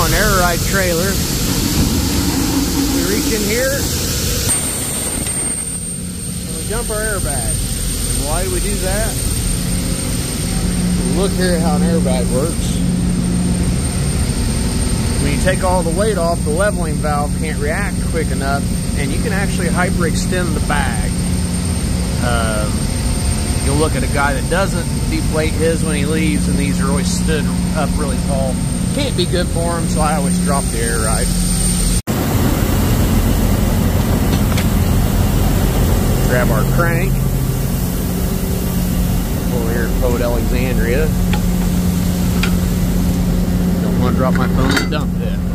on an air ride trailer. We reach in here and we dump our airbag. And why do we do that? Look here at how an airbag works. When you take all the weight off, the leveling valve can't react quick enough, and you can actually hyperextend the bag. You'll look at a guy that doesn't deflate his when he leaves, and these are always stood up really tall. Can't be good for him, so I always drop the air ride. Grab our crank. Over here at Port Alexandria. Don't want to drop my phone and dump it.